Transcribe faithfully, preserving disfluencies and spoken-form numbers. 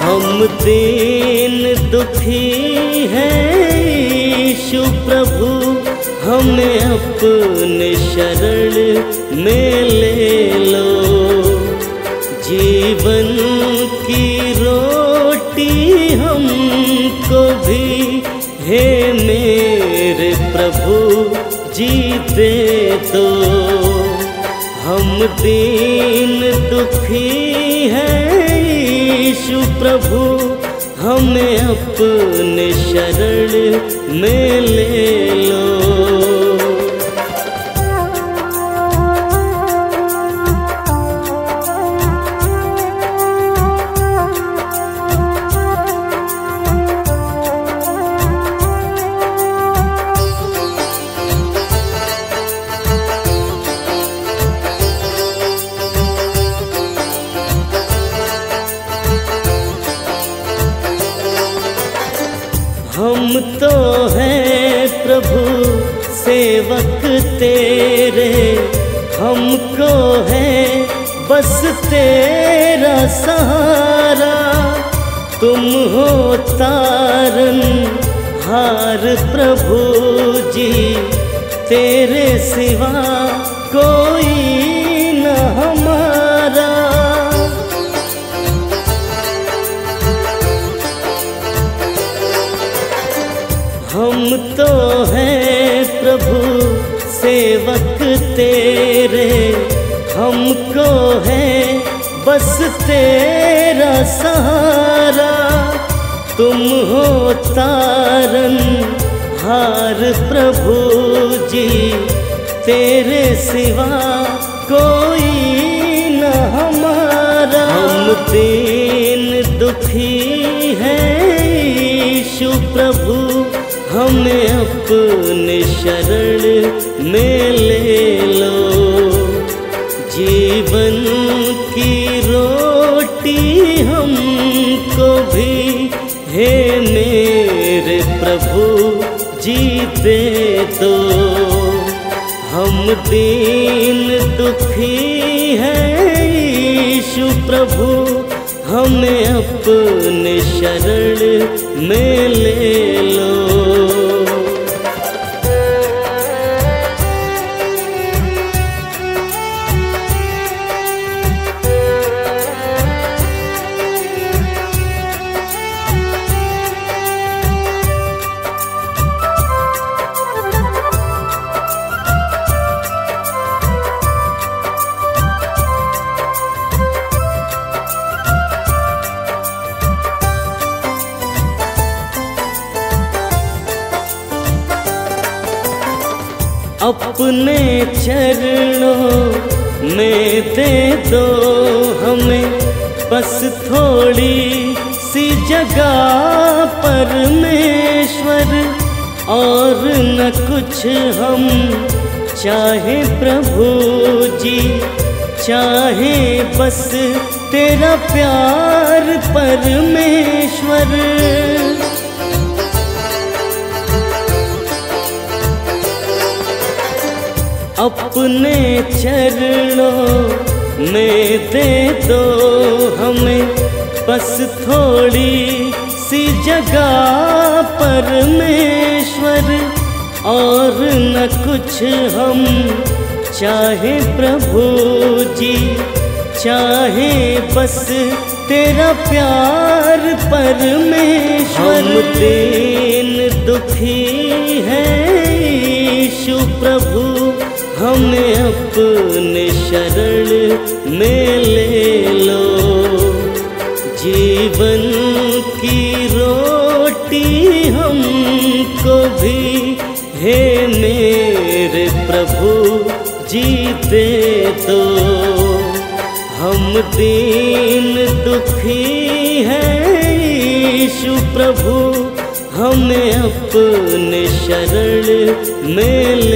हम दीन दुखी हैं यीशु प्रभु, हमें अपने शरण में ले लो। जीवन की रोटी हमको भी हे मेरे प्रभु जी दे दो। हम दीन दुखी हैं यीशु प्रभु, हमें अपने शरण में ले लो। हम तो हैं प्रभु सेवक तेरे, हमको है बस तेरा सहारा। तुम हो तारन हार प्रभु जी, तेरे सिवा कोई न हमारा। हम तो हैं प्रभु सेवक तेरे, हमको है बस तेरा सहारा। तुम हो तारन हार प्रभु जी, तेरे सिवा कोई न हमारा। हम दीन दुखी हैं यीशु प्रभु, हमें अपने शरण में ले लो। जीवन की रोटी हमको भी हे मेरे प्रभु जी दे दो। हम दीन दुखी हैं यीशु प्रभु, हमें अपने शरण में ले लो। अपने चरणों में दे दो हमें बस थोड़ी सी जगह परमेश्वर, और न कुछ हम चाहे प्रभु जी, चाहे बस तेरा प्यार परमेश्वर। अपने चरणों में दे दो हमें बस थोड़ी सी जगह परमेश्वर, और न कुछ हम चाहे प्रभु जी, चाहे बस तेरा प्यार परमेश्वर। हम दीन दुखी हैं यीशु प्रभु, हमें अपने शरण में ले लो। जीवन की रोटी हमको भी हे मेरे प्रभु जी दे दो। हम दीन दुखी हैं यीशु प्रभु, हमें अपने शरण में